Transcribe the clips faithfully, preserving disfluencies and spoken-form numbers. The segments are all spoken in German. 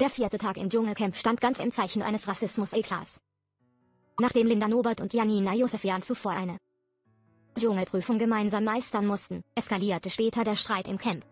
Der vierte Tag im Dschungelcamp stand ganz im Zeichen eines Rassismus-Eklats. Nachdem Linda Norbert und Janina Josefian zuvor eine Dschungelprüfung gemeinsam meistern mussten, eskalierte später der Streit im Camp.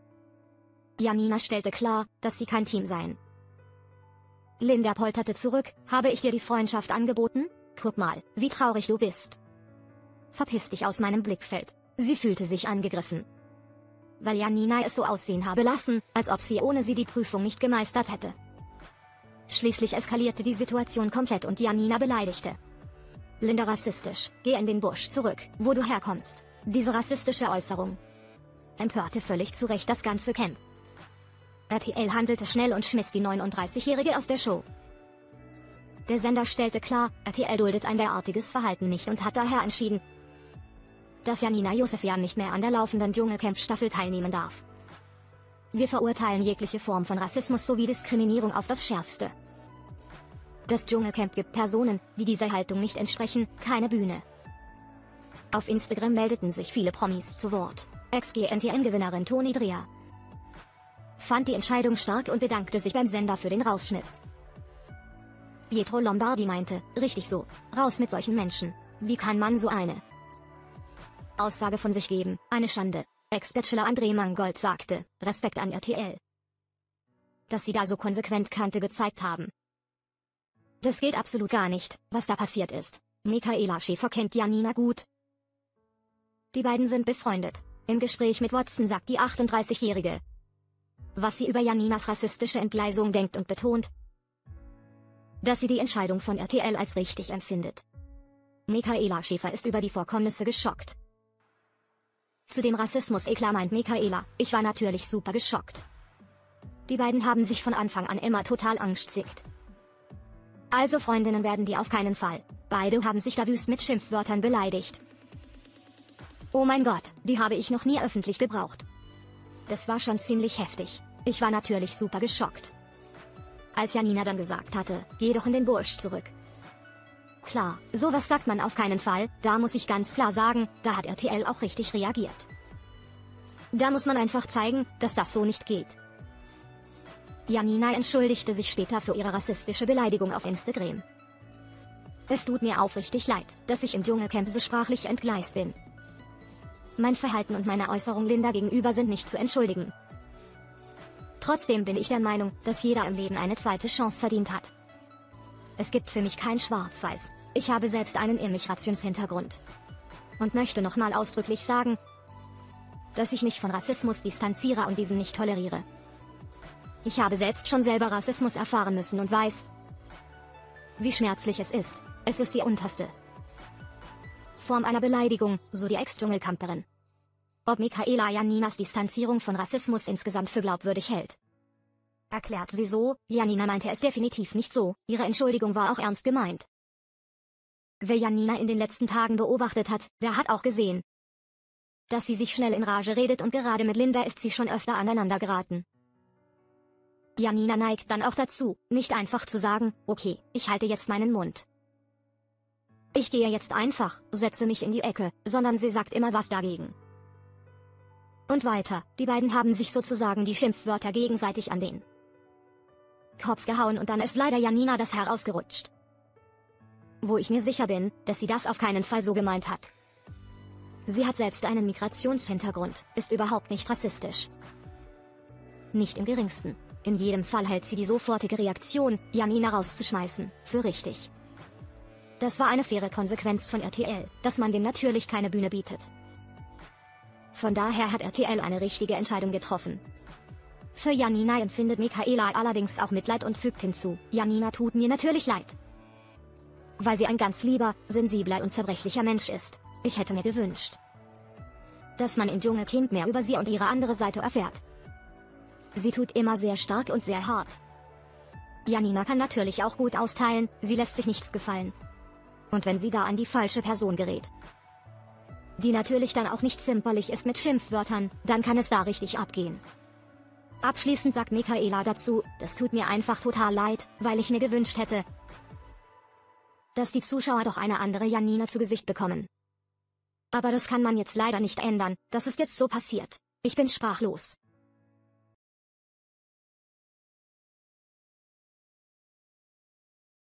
Janina stellte klar, dass sie kein Team seien. Linda polterte zurück: Habe ich dir die Freundschaft angeboten? Guck mal, wie traurig du bist. Verpiss dich aus meinem Blickfeld. Sie fühlte sich angegriffen, weil Janina es so aussehen habe lassen, als ob sie ohne sie die Prüfung nicht gemeistert hätte. Schließlich eskalierte die Situation komplett und Janina beleidigte Linda rassistisch: Geh in den Busch zurück, wo du herkommst. Diese rassistische Äußerung empörte völlig zu Recht das ganze Camp. R T L handelte schnell und schmiss die neununddreißigjährige aus der Show. Der Sender stellte klar, R T L duldet ein derartiges Verhalten nicht und hat daher entschieden, dass Janina Josefian nicht mehr an der laufenden Dschungelcamp-Staffel teilnehmen darf. Wir verurteilen jegliche Form von Rassismus sowie Diskriminierung auf das Schärfste. Das Dschungelcamp gibt Personen, die dieser Haltung nicht entsprechen, keine Bühne. Auf Instagram meldeten sich viele Promis zu Wort. Ex-G N T M-Gewinnerin Toni Dreher fand die Entscheidung stark und bedankte sich beim Sender für den Rausschmiss. Pietro Lombardi meinte: Richtig so, raus mit solchen Menschen. Wie kann man so eine Aussage von sich geben? Eine Schande. Ex-Bachelor André Mangold sagte: Respekt an R T L, dass sie da so konsequent Kante gezeigt haben. Das geht absolut gar nicht, was da passiert ist. Michaela Schäfer kennt Janina gut. Die beiden sind befreundet. Im Gespräch mit Watson sagt die achtunddreißigjährige, was sie über Janinas rassistische Entgleisung denkt und betont, dass sie die Entscheidung von R T L als richtig empfindet. Michaela Schäfer ist über die Vorkommnisse geschockt. Zu dem Rassismus-Eklat meint Michaela: Ich war natürlich super geschockt. Die beiden haben sich von Anfang an immer total angstzickt. Also Freundinnen werden die auf keinen Fall. Beide haben sich da wüst mit Schimpfwörtern beleidigt. Oh mein Gott, die habe ich noch nie öffentlich gebraucht. Das war schon ziemlich heftig. Ich war natürlich super geschockt, als Janina dann gesagt hatte: Geh doch in den Busch zurück. Klar, sowas sagt man auf keinen Fall, da muss ich ganz klar sagen, da hat R T L auch richtig reagiert. Da muss man einfach zeigen, dass das so nicht geht. Janina entschuldigte sich später für ihre rassistische Beleidigung auf Instagram. Es tut mir aufrichtig leid, dass ich im Dschungelcamp so sprachlich entgleist bin. Mein Verhalten und meine Äußerung Linda gegenüber sind nicht zu entschuldigen. Trotzdem bin ich der Meinung, dass jeder im Leben eine zweite Chance verdient hat. Es gibt für mich kein Schwarz-Weiß. Ich habe selbst einen Immigrationshintergrund. Und möchte nochmal ausdrücklich sagen, dass ich mich von Rassismus distanziere und diesen nicht toleriere. Ich habe selbst schon selber Rassismus erfahren müssen und weiß, wie schmerzlich es ist. Es ist die unterste Form einer Beleidigung, so die Ex-Dschungelcamperin. Ob Michaela Janinas Distanzierung von Rassismus insgesamt für glaubwürdig hält, erklärt sie so: Janina meinte es definitiv nicht so, ihre Entschuldigung war auch ernst gemeint. Wer Janina in den letzten Tagen beobachtet hat, der hat auch gesehen, dass sie sich schnell in Rage redet und gerade mit Linda ist sie schon öfter aneinander geraten. Janina neigt dann auch dazu, nicht einfach zu sagen: Okay, ich halte jetzt meinen Mund. Ich gehe jetzt einfach, setze mich in die Ecke, sondern sie sagt immer was dagegen. Und weiter, die beiden haben sich sozusagen die Schimpfwörter gegenseitig an den Kopf gehauen und dann ist leider Janina das Haar ausgerutscht. Wo ich mir sicher bin, dass sie das auf keinen Fall so gemeint hat. Sie hat selbst einen Migrationshintergrund, ist überhaupt nicht rassistisch. Nicht im geringsten. In jedem Fall hält sie die sofortige Reaktion, Janina rauszuschmeißen, für richtig. Das war eine faire Konsequenz von R T L, dass man dem natürlich keine Bühne bietet. Von daher hat R T L eine richtige Entscheidung getroffen. Für Janina empfindet Michaela allerdings auch Mitleid und fügt hinzu: Janina tut mir natürlich leid, weil sie ein ganz lieber, sensibler und zerbrechlicher Mensch ist. Ich hätte mir gewünscht, dass man im Dschungelcamp mehr über sie und ihre andere Seite erfährt. Sie tut immer sehr stark und sehr hart. Janina kann natürlich auch gut austeilen, sie lässt sich nichts gefallen. Und wenn sie da an die falsche Person gerät, die natürlich dann auch nicht zimperlich ist mit Schimpfwörtern, dann kann es da richtig abgehen. Abschließend sagt Michaela dazu: Das tut mir einfach total leid, weil ich mir gewünscht hätte, dass die Zuschauer doch eine andere Janina zu Gesicht bekommen. Aber das kann man jetzt leider nicht ändern, das ist jetzt so passiert. Ich bin sprachlos.